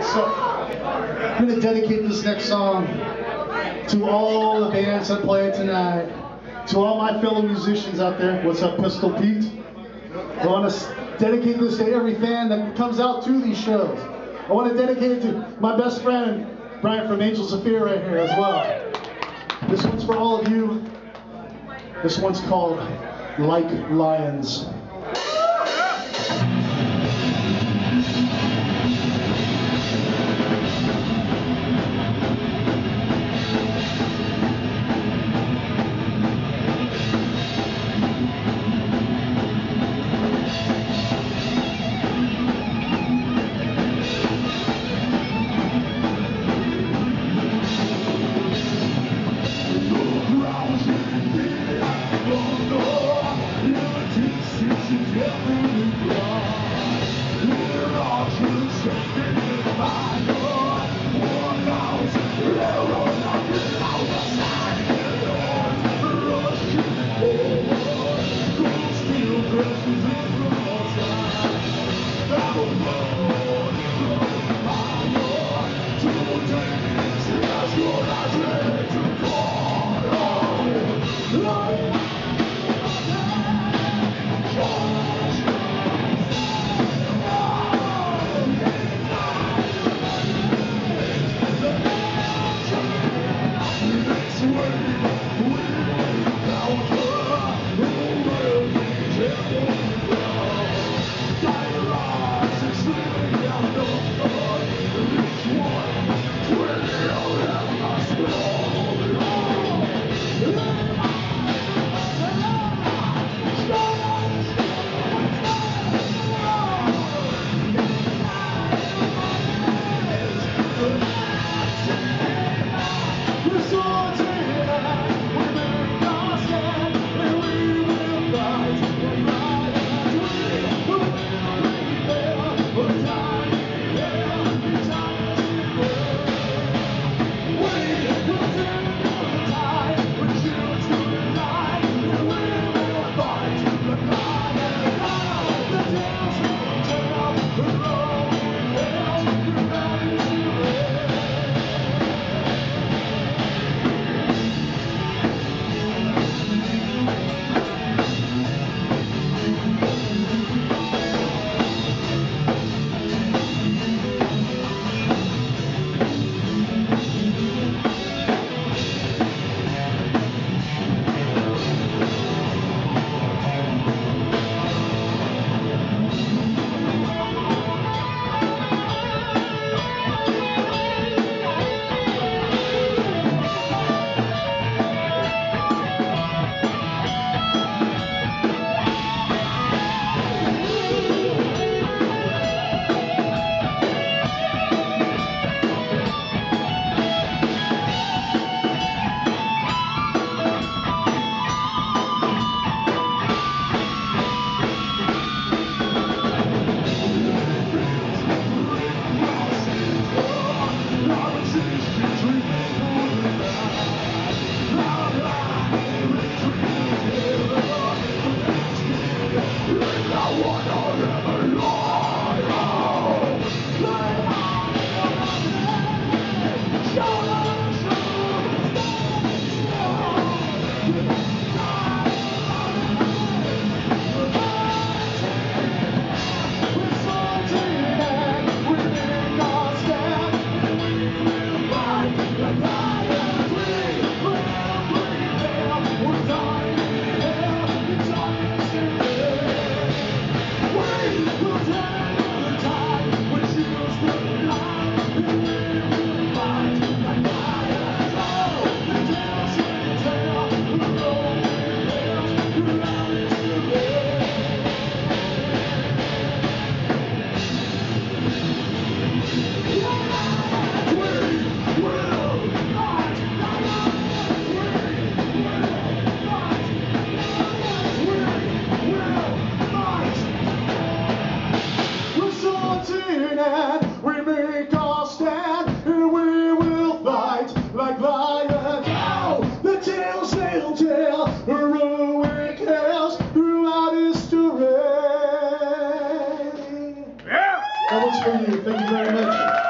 So, I'm going to dedicate this next song to all the bands that play tonight, to all my fellow musicians out there. What's up, Pistol Pete? I want to dedicate this to every fan that comes out to these shows. I want to dedicate it to my best friend, Brian from Angels of Fear right here as well. This one's for all of you. This one's called Like Lions. heroic tales throughout history. Yeah. That was for you. Thank you very much.